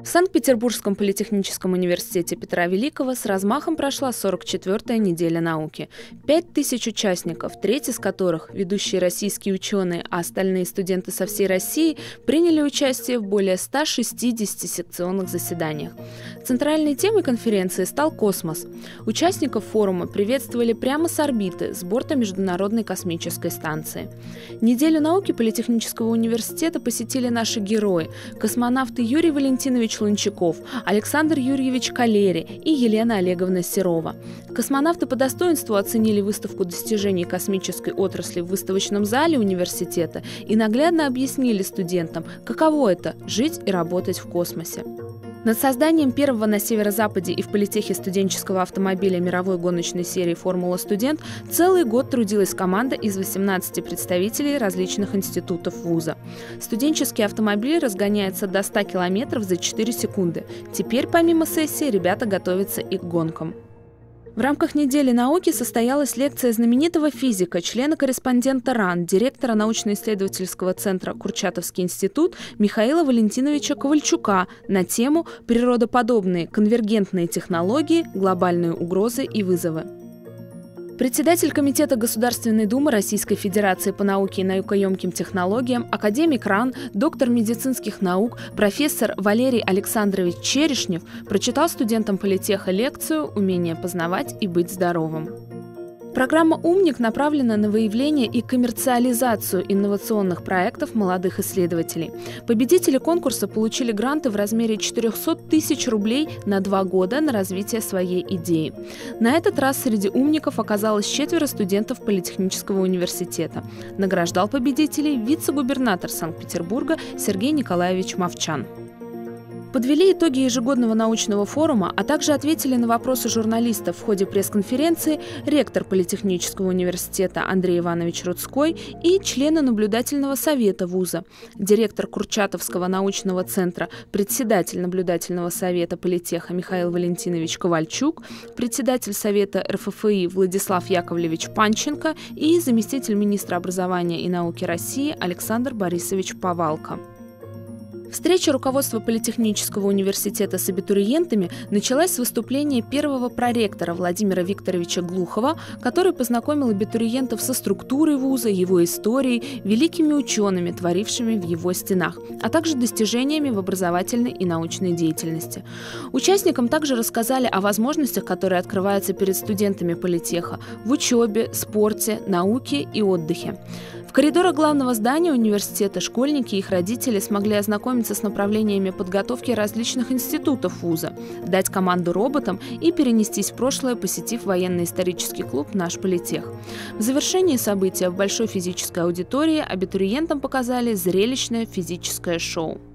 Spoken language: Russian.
Санкт-Петербургском политехническом университете Петра Великого с размахом прошла 44-я неделя науки. 5000 участников, треть из которых – ведущие российские ученые, а остальные студенты со всей России, приняли участие в более 160 секционных заседаниях. Центральной темой конференции стал космос. Участников форума приветствовали прямо с орбиты, с борта Международной космической станции. Неделю науки Политехнического университета посетили наши герои – космонавты Юрий Валентинович Лунчаков, Александр Юрьевич Калери и Елена Олеговна Серова. Космонавты по достоинству оценили выставку достижений космической отрасли в выставочном зале университета и наглядно объяснили студентам, каково это – жить и работать в космосе. Над созданием первого на северо-западе и в политехе студенческого автомобиля мировой гоночной серии «Формула Студент» целый год трудилась команда из 18 представителей различных институтов вуза. Студенческий автомобиль разгоняется до 100 км за 4 секунды. Теперь, помимо сессии, ребята готовятся и к гонкам. В рамках недели науки состоялась лекция знаменитого физика, члена-корреспондента РАН, директора научно-исследовательского центра «Курчатовский институт» Михаила Валентиновича Ковальчука на тему «Природоподобные конвергентные технологии, глобальные угрозы и вызовы». Председатель Комитета Государственной Думы Российской Федерации по науке и наукоемким технологиям, академик РАН, доктор медицинских наук, профессор Валерий Александрович Черешнев прочитал студентам политеха лекцию «Умение познавать и быть здоровым». Программа «Умник» направлена на выявление и коммерциализацию инновационных проектов молодых исследователей. Победители конкурса получили гранты в размере 400 тысяч рублей на 2 года на развитие своей идеи. На этот раз среди умников оказалось 4 студентов Политехнического университета. Награждал победителей вице-губернатор Санкт-Петербурга Сергей Николаевич Мовчан. Подвели итоги ежегодного научного форума, а также ответили на вопросы журналистов в ходе пресс-конференции ректор Политехнического университета Андрей Иванович Рудской и члены наблюдательного совета вуза, директор Курчатовского научного центра, председатель наблюдательного совета политеха Михаил Валентинович Ковальчук, председатель совета РФФИ Владислав Яковлевич Панченко и заместитель министра образования и науки России Александр Борисович Повалко. Встреча руководства Политехнического университета с абитуриентами началась с выступления первого проректора Владимира Викторовича Глухова, который познакомил абитуриентов со структурой вуза, его историей, великими учеными, творившими в его стенах, а также достижениями в образовательной и научной деятельности. Участникам также рассказали о возможностях, которые открываются перед студентами политеха в учебе, спорте, науке и отдыхе. В коридорах главного здания университета школьники и их родители смогли ознакомиться с направлениями подготовки различных институтов вуза, дать команду роботам и перенестись в прошлое, посетив военно-исторический клуб «Наш политех». В завершении события в большой физической аудитории абитуриентам показали зрелищное физическое шоу.